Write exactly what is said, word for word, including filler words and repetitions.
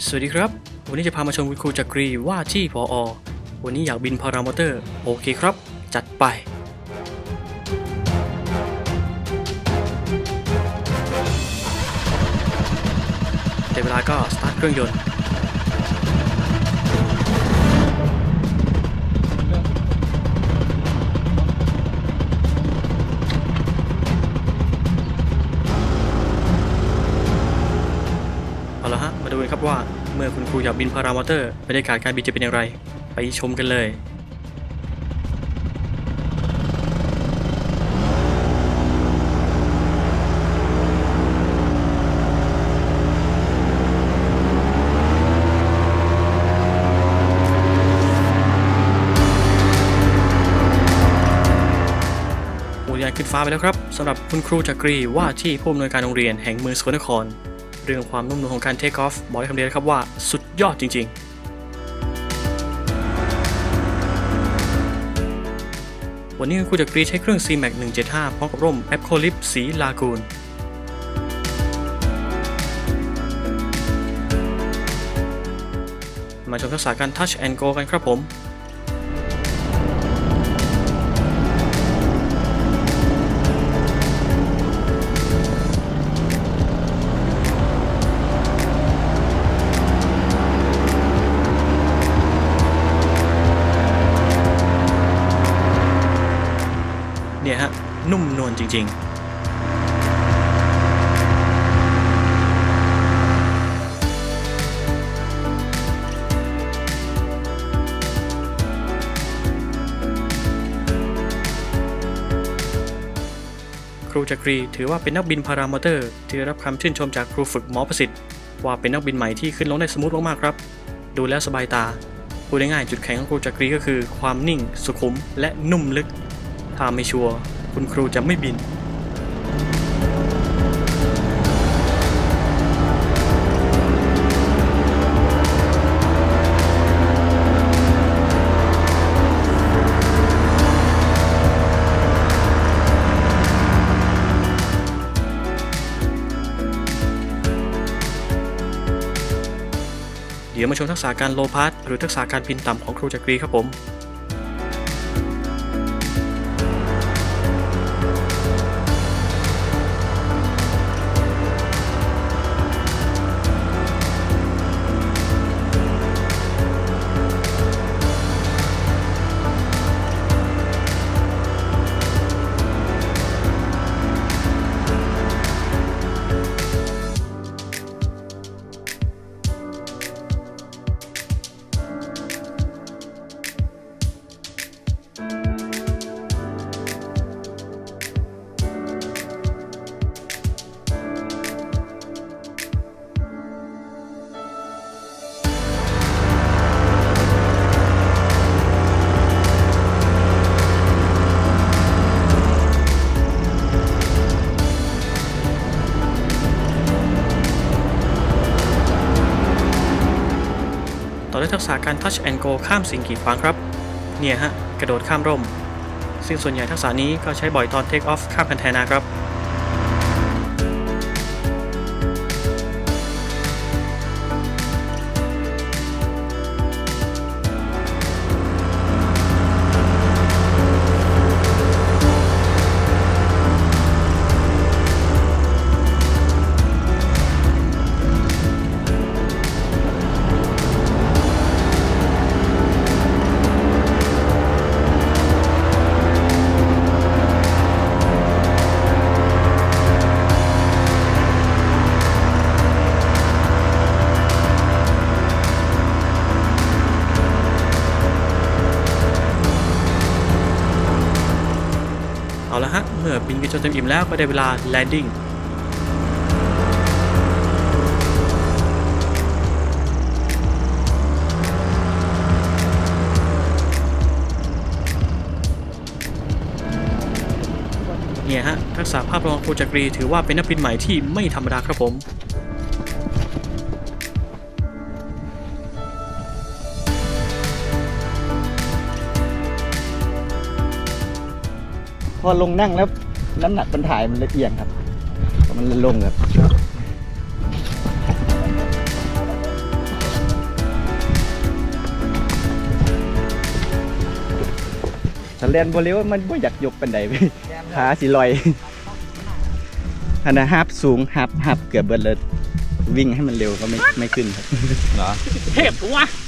สวัสดีครับวันนี้จะพามาชมคุณครูจักรีว่าที่ผอ.วันนี้อยากบินพารามอเตอร์โอเคครับจัดไปแต่เวลาก็สตาร์ทเครื่องยนต์เอาละฮะมาดูกันครับว่าเมื่อคุณครูอยากบินพารามอเตอร์บรรยากาศการบินจะเป็นอย่างไรไปชมกันเลยขึ้นฟ้าไปแล้วครับสำหรับคุณครูจักรีว่าที่ผู้อำนวยการโรงเรียนแห่งเมืองสกลนครเรื่องความนุ่มนวลของการเทคออฟบอกได้คำเดียวครับว่าสุดยอดจริงๆวันนี้คุณครูจักรีใช้เครื่อง ซี แม็ก หนึ่งเจ็ดห้า พร้อมกับร่ม Epcolip สีลากูนมาชมทักษะการ Touch and Go กันครับผมเนี่ยฮะนุ่มนวลจริงๆครูจักรีถือว่าเป็นนักบินพารามอเตอร์ที่ได้รับคำชื่นชมจากครูฝึกหมอประสิทธิ์ว่าเป็นนักบินใหม่ที่ขึ้นลงได้สมูทมากๆครับดูแล้วสบายตาพูดง่ายๆจุดแข็งของครูจักรีก็คือความนิ่งสุขุมและนุ่มลึกถ้าไม่ชัวร์คุณครูจะไม่บินเดี๋ยวมาชมทักษะการโลพาสหรือทักษะการบินต่ำของครูจักรีครับผมต่อด้วยทักษะการ Touch and Go ข้ามสิ่งกีดขวางครับเนี่ยฮะกระโดดข้ามร่มซึ่งส่วนใหญ่ทักษะนี้ก็ใช้บ่อยตอน Take Off ข้ามคันไถนาครับเอาละฮะเมื่อบินกันจนเต็มอิ่มแล้วก็ได้เวลา Landing เนี่ยฮะทักษะภาพรวมของครูจักรีถือว่าเป็นนักบินใหม่ที่ไม่ธรรมดาครับผมพอลงนั่งแล้วน้ำหนักมันถ่ายมันเลยเอียงครับมันเลยลงครับถ้าเล่นบ่เร็วมันบ่อยากยกปันใดไปขาสิลอยอันนั้นฮับสูงฮับฮับเกือบเบิดเลยวิ่งให้มันเร็วก็ไม่ไม่ขึ้นครับเหรอเทพวะ